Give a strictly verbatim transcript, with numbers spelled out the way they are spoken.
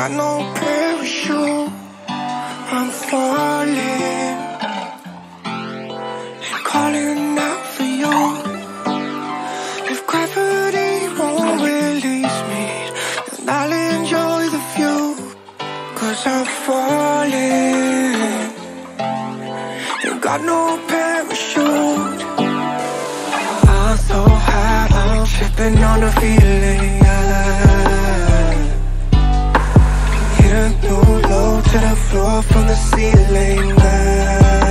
got no parachute, I'm falling and calling out for you. If gravity won't release me, then I'll enjoy the view, 'cause I'm falling and got no parachute. I'm so high, I'm tripping on the feeling, yeah. Hit a new low to the floor from the ceiling, yeah.